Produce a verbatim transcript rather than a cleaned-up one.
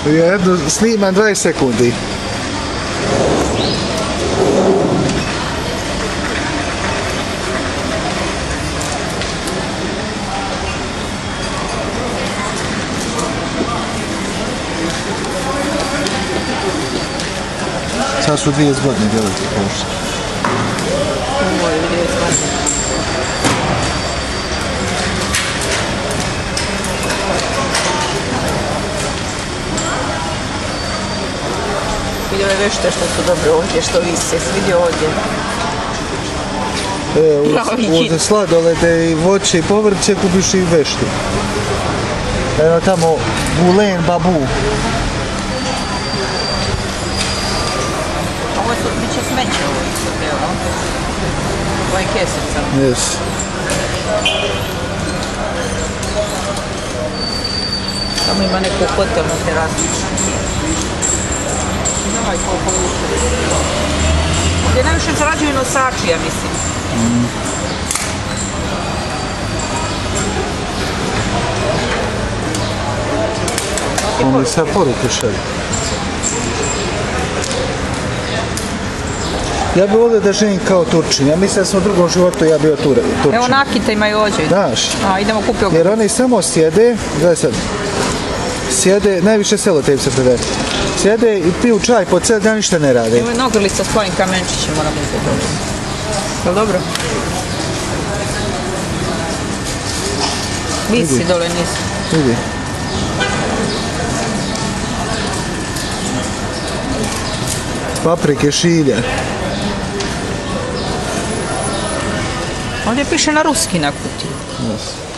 Jedno, snimam dvadeset sekundi. Sad su dvije zgodne djelati prošle. Moje dvije zgodne. Vidio je vešte što su dobro ovdje, što vise, vidio ovdje. E, uz, uz sladolede i voće i povrće kupiš i veštu. Evo tamo Bulen Babu. Ovo su, bit će smeće ovo isto, evo. Ovo je kesica. Yes. Tamo ima neku hotelnu terasu. Ovaj koliko uče. Ovdje najviše zarađuju nosači, ja mislim. Mm. On mi sad poruke šalje. Ja bih volio da živim kao Turčin. Ja mislim da sam u drugom životu ja bio Turčin. Evo nakita imaju ovdje. Znaš? A, idemo kupiti ovdje. Jer oni samo sjede, gledaj sad, sjede, najviše selotejp se predaje. Sjede i piju čaj po cijeli dan, ništa ne rade. Evo je nogrlica s tvojim kamenčićem, moram uzeti dobro. Jel dobro? Visi dole nisu. Vidi. Paprike, šilja. Ovdje piše na ruski na kutiji. Yes.